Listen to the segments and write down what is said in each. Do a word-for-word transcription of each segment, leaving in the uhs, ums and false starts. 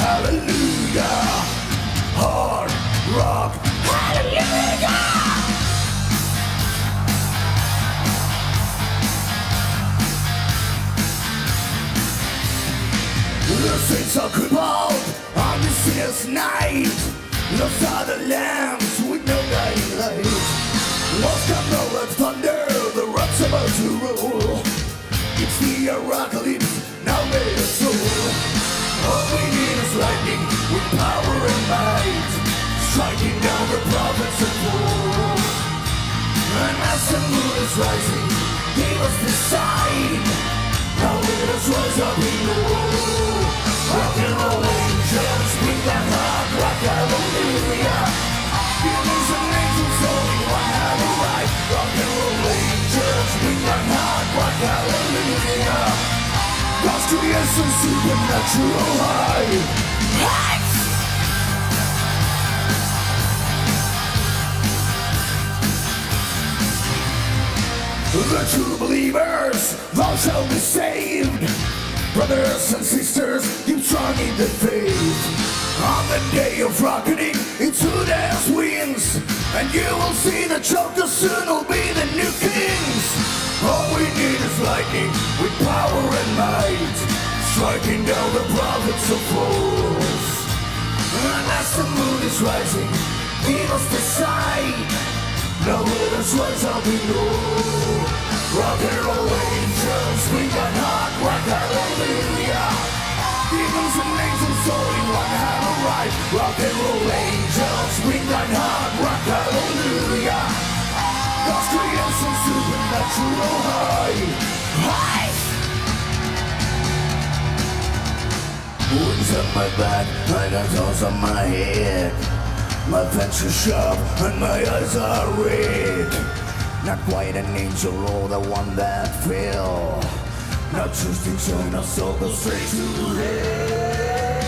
hallelujah. Hard rock, hallelujah. The saints are crippled on this sinner's night. Lost are the lambs with no guiding light. Lost come no like thunder, the rock's about to roll. It's the apocalypse, now made us soul. All we need is lightning with power and might, striking down the prophets and fools. And as the moon is rising, give us the sign. Now let us rise up in the world. Rock and roll angels, bring that hard rock, hallelujah. Demons and angels, only one have a right. Rock and roll angels, bring that hard rock, hallelujah. God's creation, supernatural high. Hey! The true believers, thou shalt be saved. Brothers and sisters, keep strong in the faith. On the day of reckoning, it's who dares wins. And you will see the chokers soon will be the new kings. All we need is lightning with power and might, striking down the prophets of fools. And as the moon is rising, give us the sign. Now let us rise up in gold. Rock and roll angels, we got hot rock, hallelujah. Demons and angels, all in one have a right. Rock and roll angels, we got hot rock, hallelujah. God's creation, supernatural high. High! Wings on my back, I got thorns on my head. My fangs are sharp and my eyes are red. Not quite an angel or the one that fell. Not choosing shine our soul go straight to hell.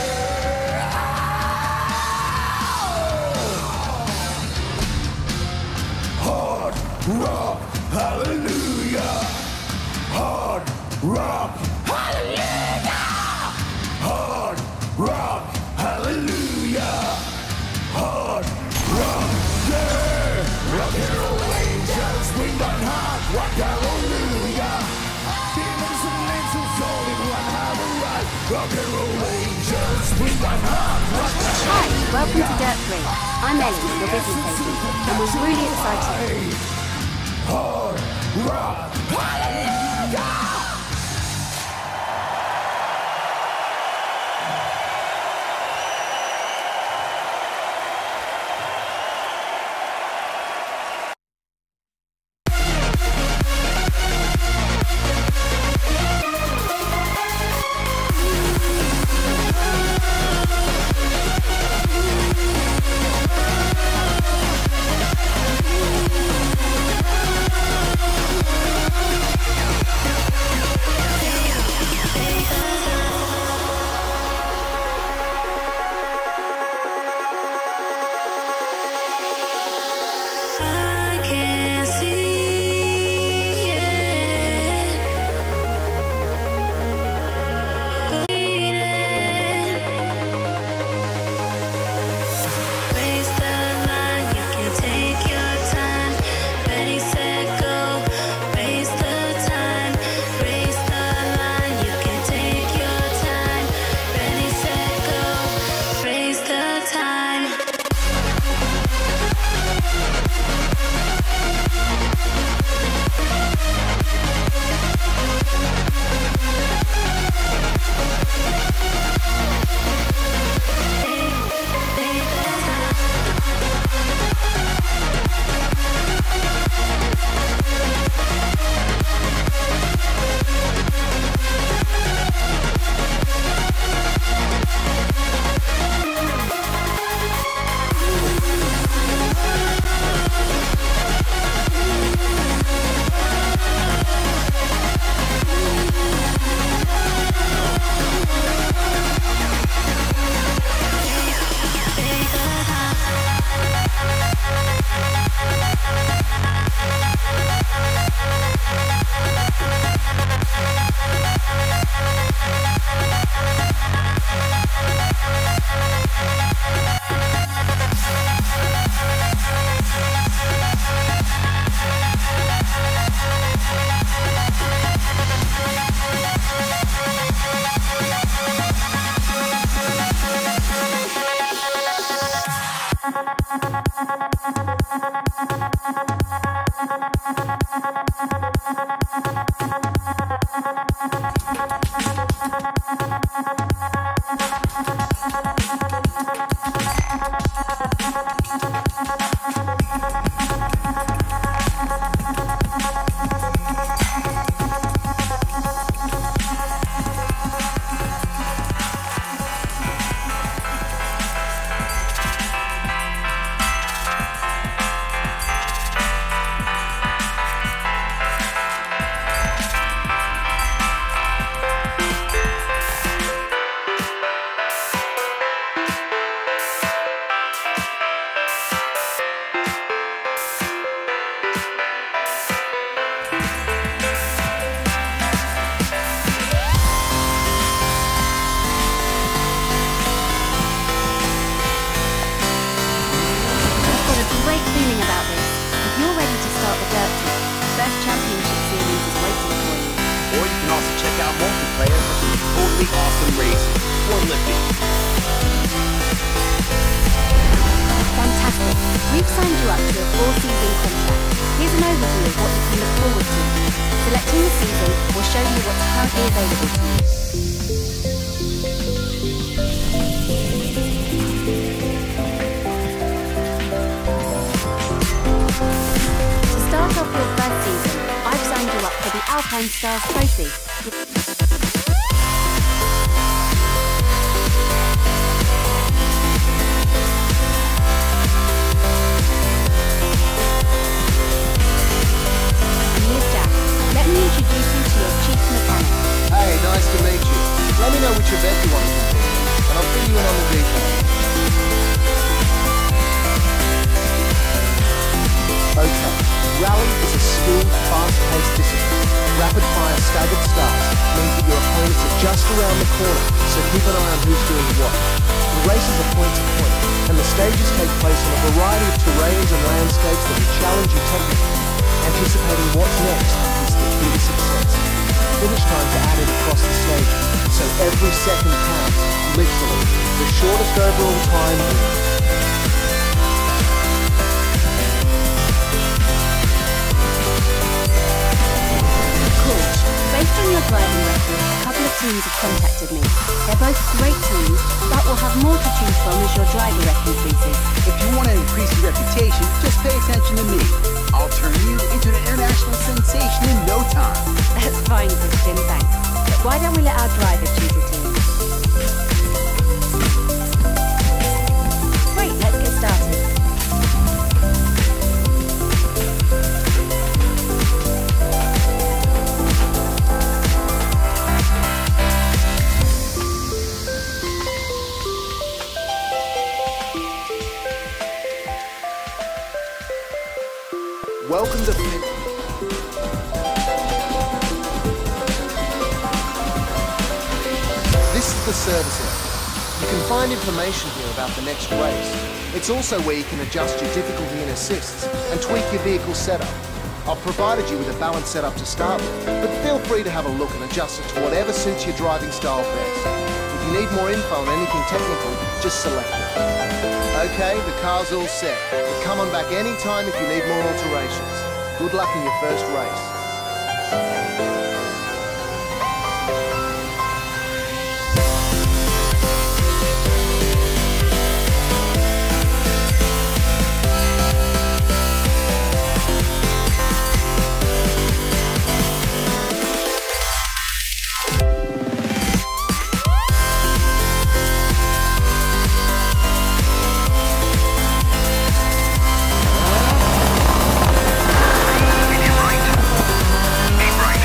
Hard rock, hallelujah. Hard rock, hallelujah. Hard rock, hallelujah. Hard rock, yeah. Rock and roll angels, bring that hard rock, hallelujah. Demons and angels, all in one have a right. Rock and roll angels, bring that hard rock, hallelujah. Hi, welcome to Dirt Free. I'm Ellie, your business agent, and we're really excited. Hard rock, hallelujah. Alpine Stars Trophy. Let me introduce you to your chief mechanic. Hey, nice to meet you. Let me know which event you want to compete in, and I'll fill you in on the details. Okay, rally is a skilled, fast-paced discipline. Rapid-fire staggered starts means that your opponents are just around the corner, so keep an eye on who's doing what. The races are point-to-point, and the stages take place on a variety of terrains and landscapes that will challenge you technically. Anticipating what's next is the key to success. Finish times are added across the stage, so every second counts, literally. The shortest overall time wins. Cool. Based on your driving record, a couple of teams have contacted me. They're both great teams, but will have more to choose from as your driver rep increases. If you want to increase your reputation, just pay attention to me. I'll turn you into an international sensation in no time. That's fine, Christian, thanks. But why don't we let our driver choose a team? Great, let's get started. Welcome to Flint. This is the service area. You can find information here about the next race. It's also where you can adjust your difficulty and assists and tweak your vehicle setup. I've provided you with a balanced setup to start with, but feel free to have a look and adjust it to whatever suits your driving style best. If you need more info on anything technical, just select it. Okay, the car's all set, but come on back anytime if you need more alterations. Good luck in your first race. Right.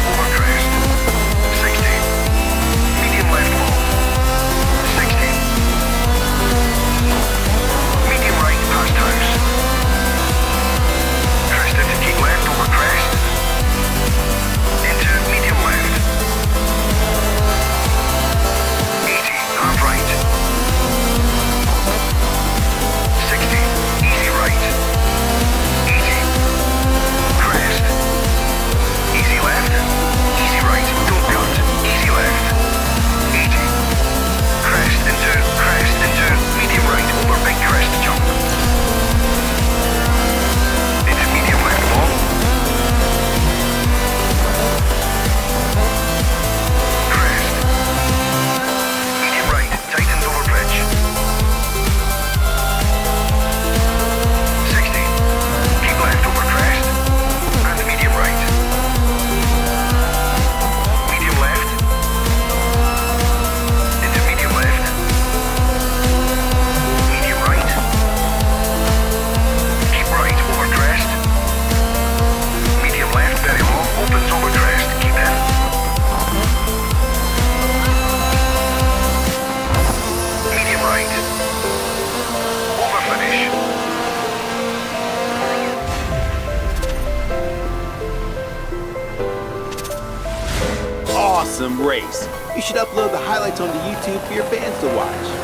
them race. You should upload the highlights onto YouTube for your fans to watch.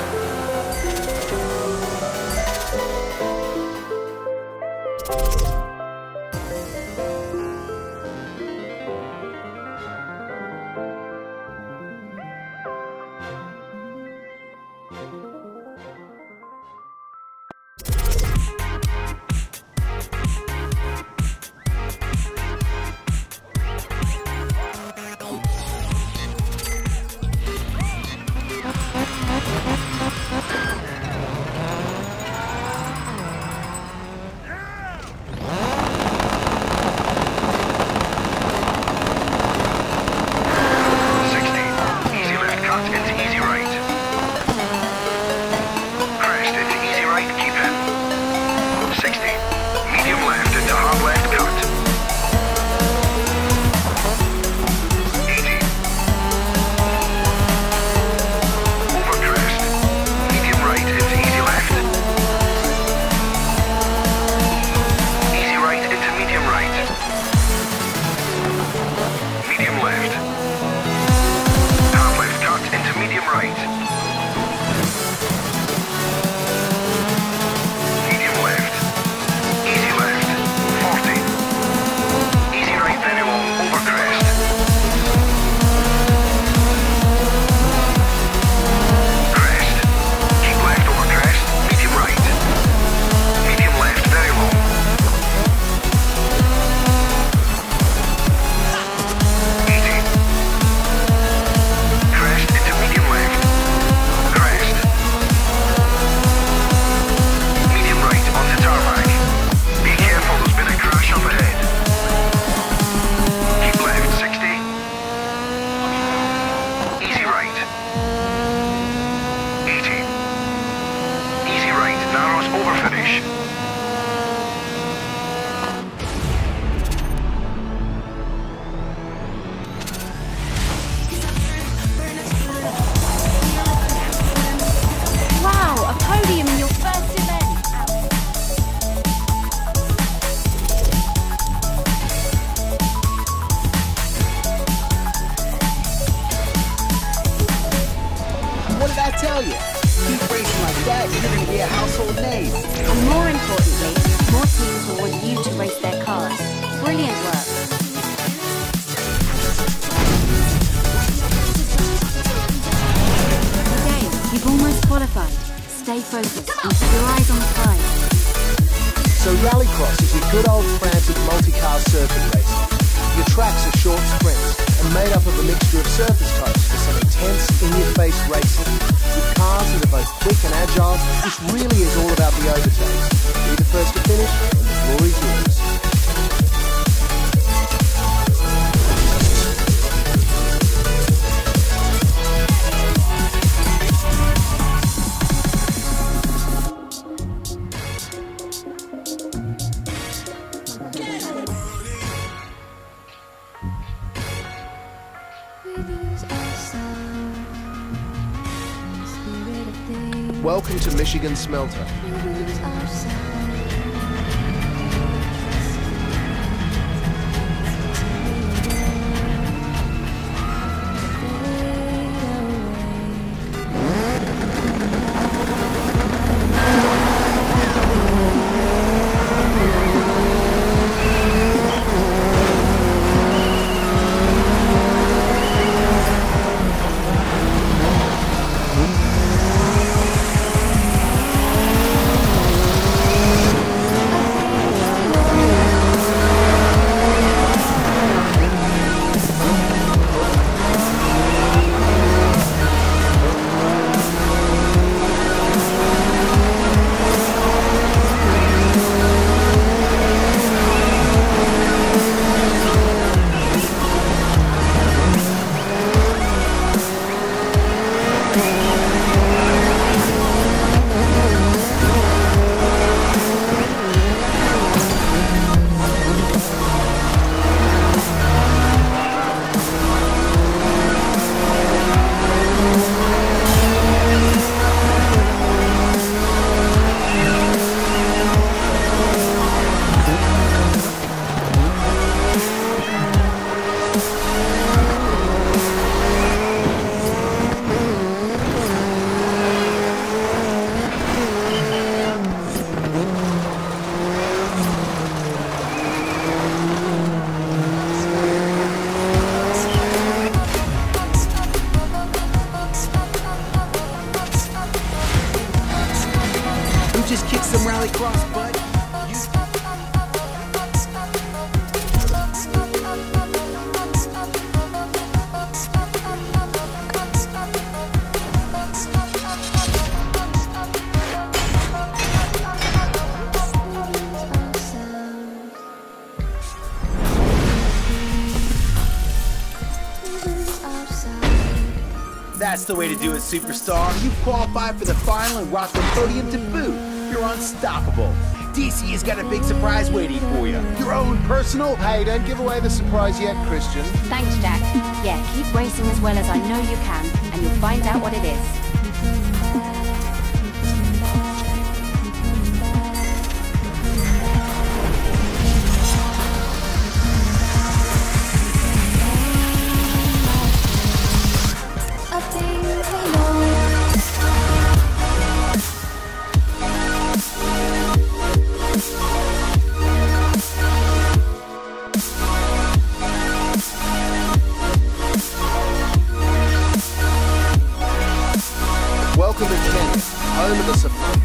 Stay focused and keep your eyes on the prize. So Rallycross is your good old frantic multi-car circuit racing. Your tracks are short sprints and made up of a mixture of surface types for some intense, in-your-face racing. With cars that are both quick and agile, this really is all about the overtakes. Be the first to finish, and the glory's yours. Welcome to Michigan Smelter. just kick some rallycross butt? You... That's the way to do it, superstar. You've qualified for the final and rocked the podium to boot. You're unstoppable. D C has got a big surprise waiting for you. Your own personal... Hey, don't give away the surprise yet, Christian. Thanks, Jack. Yeah, keep racing as well as I know you can, and you'll find out what it is. Welcome to Kent, home of the Safari.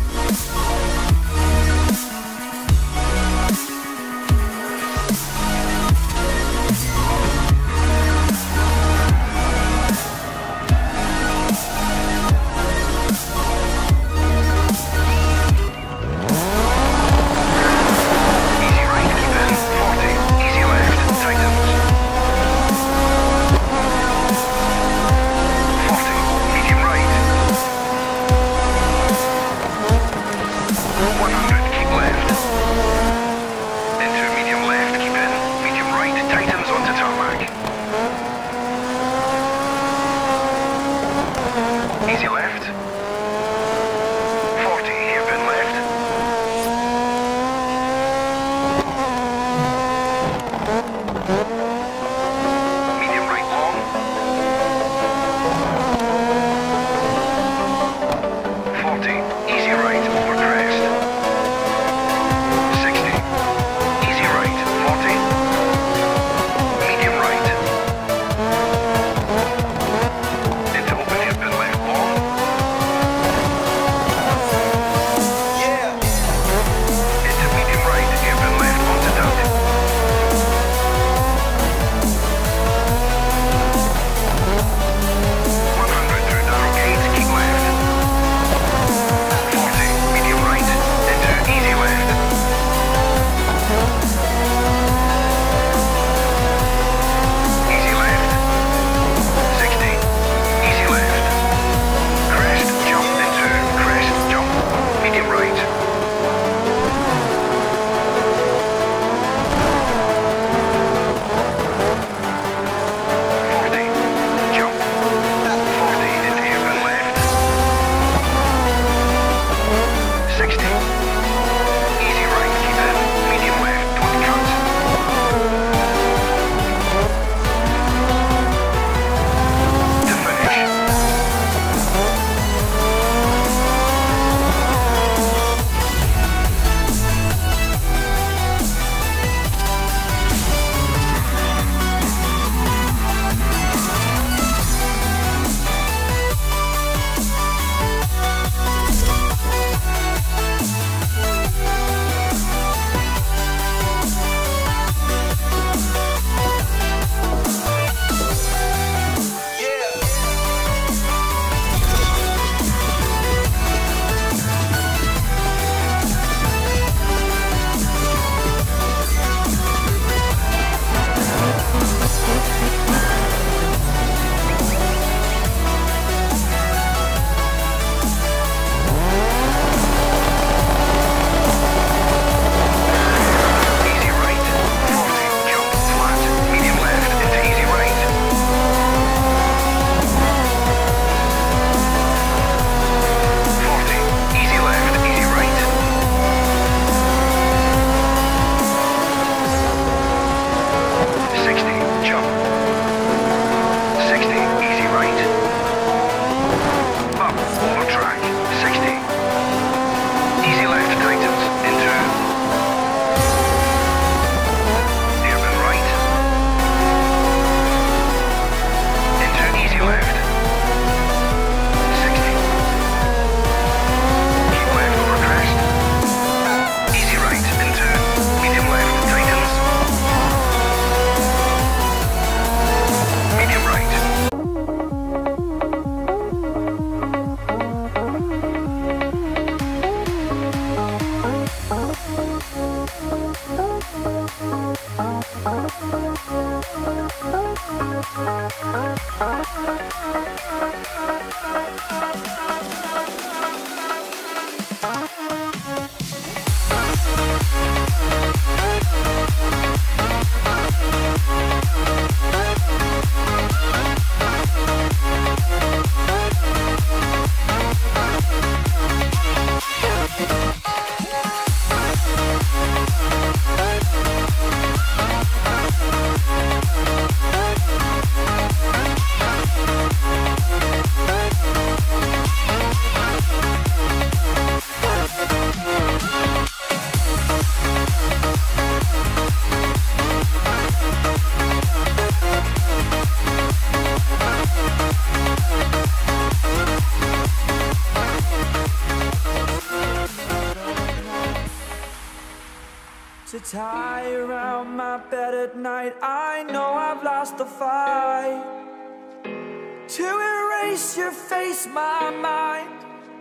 to tie around my bed at night. I know I've lost the fight to erase your face, my mind.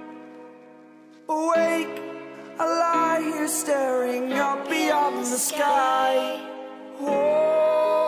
Awake, I lie here staring up beyond the sky. Oh.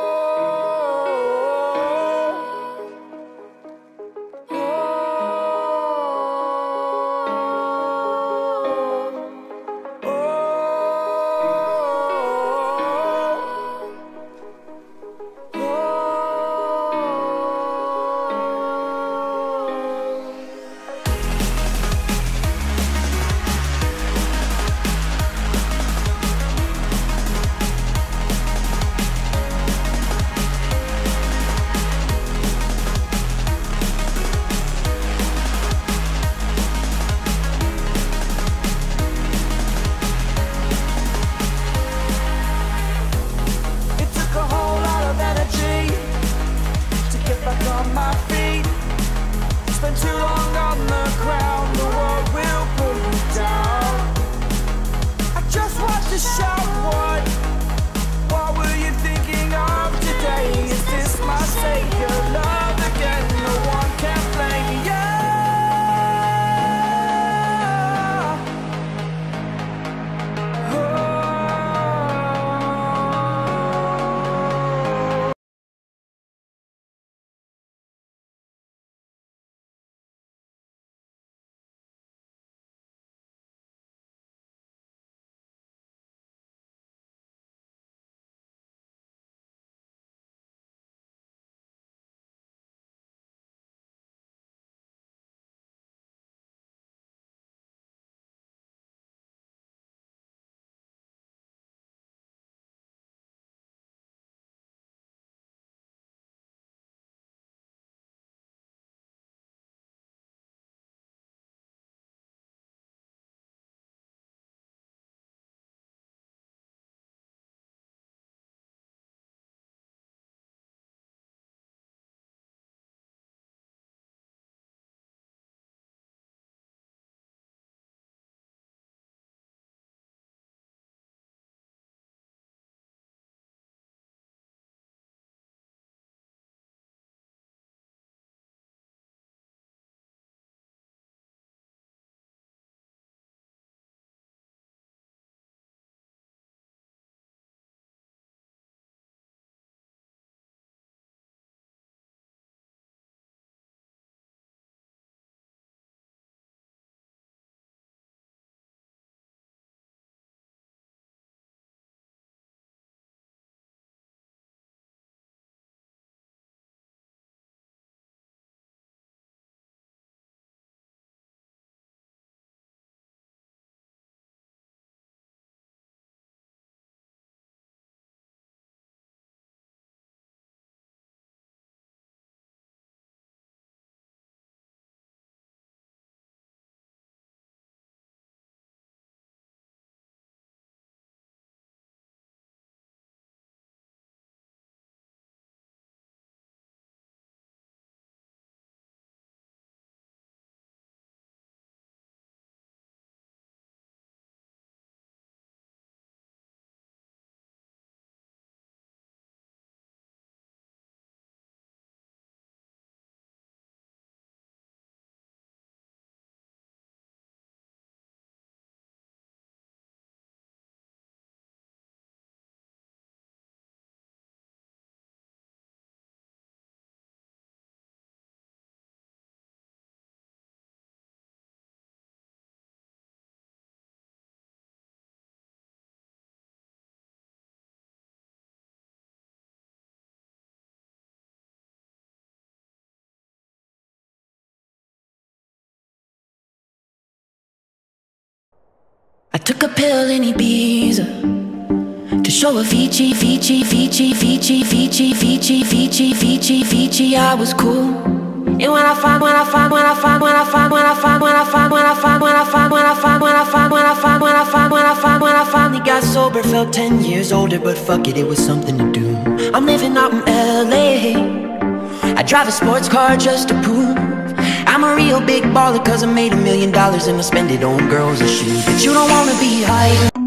I took a pill in Ibiza to show Avicii, Avicii, Avicii, Avicii, Avicii, Avicii, Avicii, Avicii, Avicii, I was cool. And when I find, when I find, when I find, when I find, when I find, when I find, when I find, when I find, when I find, when I find, when I find, when I find, when I find, when I finally got sober, felt ten years older, but fuck it, it was something to do. I'm living out in L A. I drive a sports car just to prove I'm a real big baller, cause I made a million dollars and I spend it on girls and shoes. But you don't wanna be high.